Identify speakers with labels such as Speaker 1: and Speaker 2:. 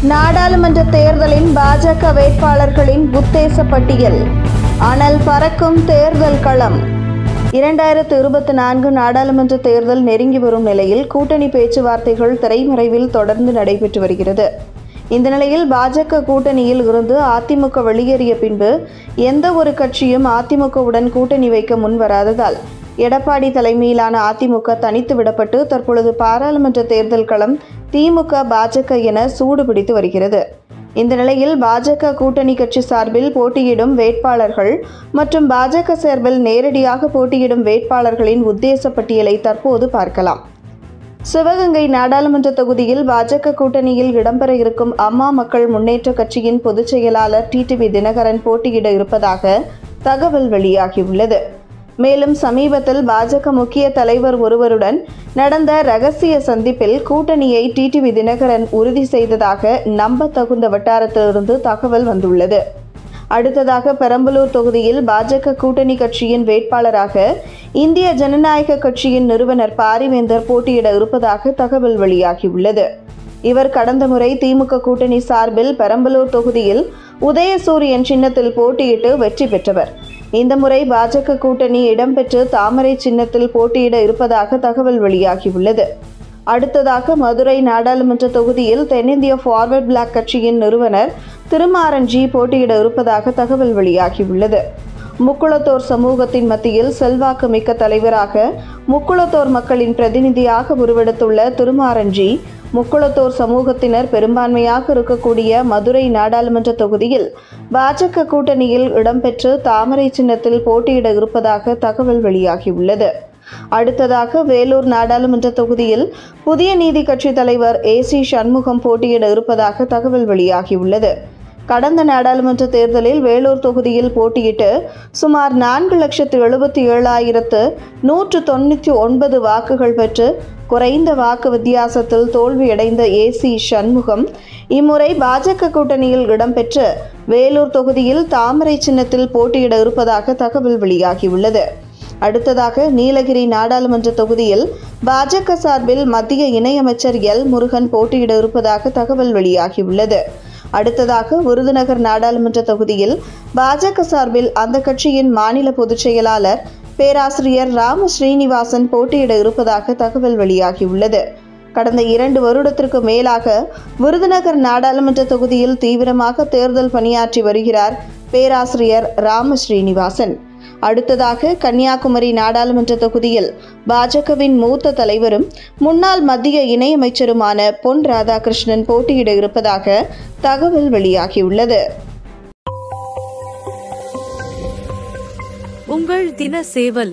Speaker 1: நாடாளுமன்ற தேர்தலின் பாஜக வேட்பாளர்களின் உத்தேச பட்டியல். அனல் பறக்கும் தேர்தல் களம். 2024 நாடாளுமன்ற தேர்தல் நெருங்கி வரும் நிலையில் கூட்டணி பேச்சுவார்த்தைகள் திரைமறைவில் தொடர்ந்து நடைபெற்று வருகிறது. இந்த நிலையில் பாஜக கூட்டணியில் இருந்து அதிமுக வெளியேறிய பின்பு எந்த ஒரு கட்சியும் அதிமுகவுடன் கூட்டணி வைக்க முன்வராததால் எடப்பாடி தலைமையிலான அதிமுக தனித்து விடப்பட்டு தற்பொழுது பாராளுமன்ற தேர்தல் களம் திமுக பாஜக என சூடு பிடித்து வருகிறது. இந்த நிலையில் பாஜக கூட்டணி கட்சி சார்பில் போட்டியிடும் வேட்பாளர்கள் மற்றும் பாஜக சார்பில் நேரடியாக போட்டியிடும் வேட்பாளர்களின் உத்தேச பட்டியலை தற்போது பார்க்கலாம். சிவகங்கை நாடாளுமன்ற தொகுதியில் பாஜக கூட்டணியில் இடம்பெற இருக்கும் அம்மா மக்கள் முன்னேற்ற கட்சியின் பொதுச் செயலாளர் டிடிவி தினகரன் போட்டியிட இருப்பதாக தகவல் வெளியாகியுள்ளது. மேலும் சமீபத்தில் பாஜக முக்கிய தலைவர் ஒருவருடன் நடந்த ரகசிய சந்திப்பில் கூட்டணியை டிடிவி தினகரன் உறுதி செய்ததாக நம்பத்தகுந்த வட்டாரத்திலிருந்து தகவல் வந்துள்ளது. அடுத்ததாக பெரம்பலூர் தொகுதியில் பாஜக கூட்டணி கட்சியின் வேட்பாளராக இந்திய ஜனநாயக கட்சியின் நிறுவனர் பாரிவேந்தர் போட்டியிட இருப்பதாக தகவல் வெளியாகியுள்ளது. இவர் கடந்த முறை திமுக கூட்டணி சார்பில் பெரம்பலூர் தொகுதியில் உதயசூரியன் சின்னத்தில் போட்டியிட்டு வெற்றி பெற்றவர். இந்த முறை பாஜக கூட்டணி இடம்பெற்று தாமரை சின்னத்தில் போட்டியிட இருப்பதாக தகவல் வெளியாகியுள்ளது. அடுத்ததாக மதுரை நாடாளுமன்ற தொகுதியில் தென்னிந்திய ஃபார்வர்ட் பிளாக் கட்சியின் நிறுவனர் திருமாறன்ஜி போட்டியிட இருப்பதாக தகவல் வெளியாகியுள்ளது. முக்குளத்தோர் சமூகத்தின் மத்தியில் செல்வாக்கு மிக்க தலைவராக முக்குளத்தோர் மக்களின் பிரதிநிதியாக உருவெடுத்துள்ள திருமாறன்ஜி முக்குளத்தோர் சமூகத்தினர் பெரும்பான்மையாக இருக்கக்கூடிய மதுரை நாடாளுமன்ற தொகுதியில் பாஜக கூட்டணியில் இடம்பெற்று தாமரை சின்னத்தில் போட்டியிட இருப்பதாக தகவல் வெளியாகியுள்ளது. அடுத்ததாக வேலூர் நாடாளுமன்ற தொகுதியில் புதிய நீதி கட்சி தலைவர் ஏசி சண்முகம் போட்டியிட இருப்பதாக தகவல் வெளியாகியுள்ளது. கடந்த நாடாளுமன்ற தேர்தலில் வேலூர் தொகுதியில் போட்டியிட்டு சுமார் 4,77,199 வாக்குகள் பெற்று குறைந்த வாக்கு வித்தியாசத்தில் தோல்வியடைந்த ஏசி சண்முகம் இம்முறை பாஜக கூட்டணியில் இடம்பெற்று வேலூர் தொகுதியில் தாமரை சின்னத்தில் போட்டியிட இருப்பதாக தகவல் வெளியாகியுள்ளது. அடுத்ததாக நீலகிரி நாடாளுமன்ற தொகுதியில் பாஜக சார்பில் மத்திய இணையமைச்சர் எல் முருகன் போட்டியிட இருப்பதாக தகவல் வெளியாகியுள்ளது. அடுத்ததாக விருதுநகர் நாடாளுமன்ற தொகுதியில் பாஜக சார்பில் அந்த கட்சியின் மாநில பொதுச் செயலாளர் பேராசிரியர் ராம ஸ்ரீனிவாசன் போட்டியிட இருப்பதாக தகவல் வெளியாகியுள்ளது. கடந்த 2 வருடத்திற்கு மேலாக விருதுநகர் நாடாளுமன்ற தொகுதியில் தீவிரமாக தேர்தல் பணியாற்றி வருகிறார் பேராசிரியர் ராம ஸ்ரீனிவாசன். அடுத்ததாக கன்னியாகுமரி நாடாளுமன்ற தொகுதியில் பாஜகவின் மூத்த தலைவரும் முன்னாள் மத்திய இணையமைச்சருமான பொன் ராதாகிருஷ்ணன் போட்டியிட இருப்பதாக தகவல் வெளியாகியுள்ளது.
Speaker 2: உங்கள் தின சேவல்.